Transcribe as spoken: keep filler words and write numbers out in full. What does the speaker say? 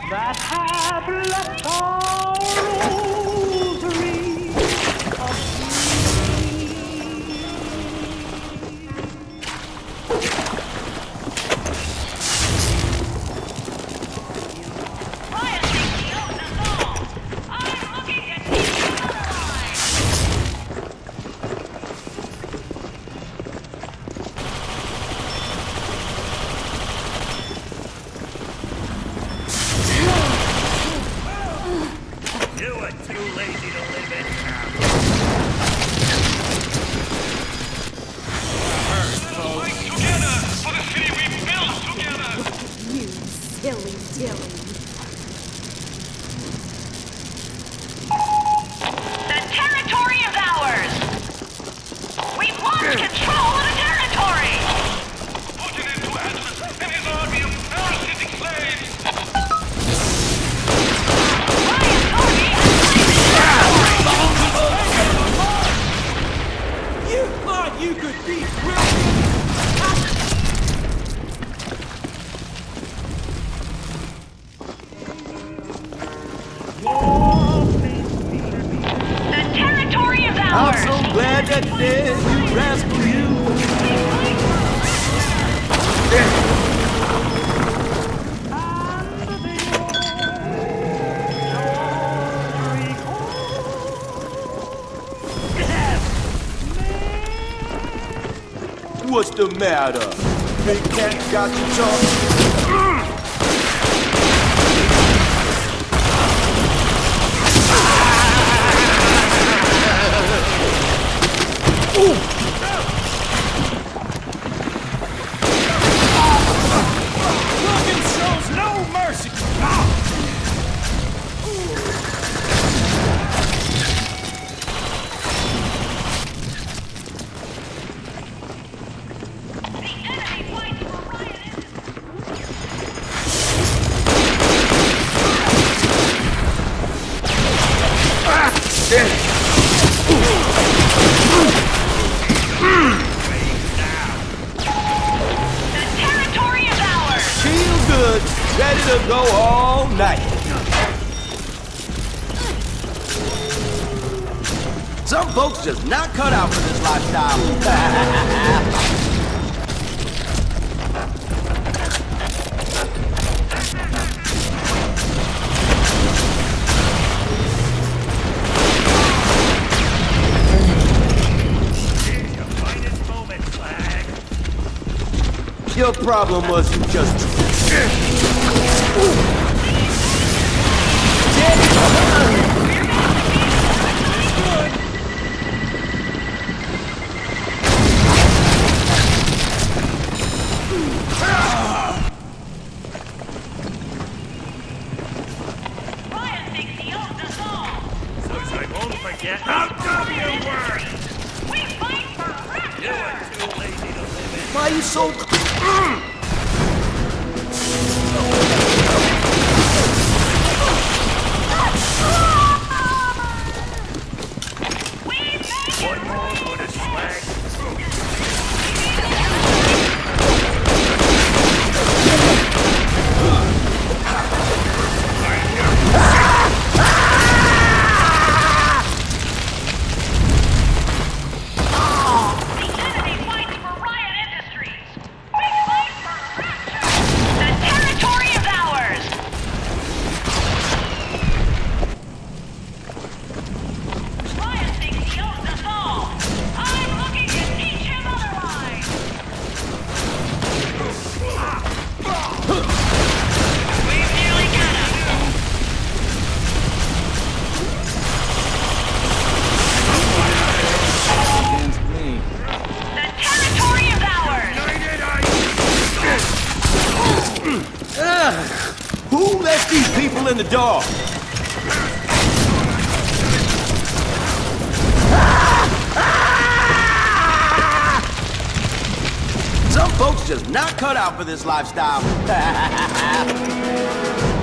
that have left our rosary of Ryan thinks he owns us all. I'm looking to teach him otherwise. You are too lazy to live in town. Fight together for the city we built together! You silly dilly. The territory is ours! We've lost control of the territory! Put it into Atlas and his army of parasitic slaves! Ryan's army has claimed the territory! You thought you could be brilliant? The territory is I'm ours! so glad that day you rascal you. What's the matter? Big cat got you talking. Logan shows no mercy! The enemy fights for Ryan Industries! The territory is ours! Feel good, ready to go all night. Some folks just not cut out for this lifestyle. Here's your finest moment, Flag. Your problem was you just... Ryan thinks he owns us all! So I won't forget how dumb you were! We fight for You rapture! are too lazy to live in. Why are you so... We make it One more for the swag. The enemy fights for Ryan Industries! We fight for rapture! The territory is ours! Ryan thinks he owns us all! I'm looking to teach him otherwise! We've nearly got him! Against me. The territory is ours! Ugh. Who let these people in the door? Some folks just not cut out for this lifestyle.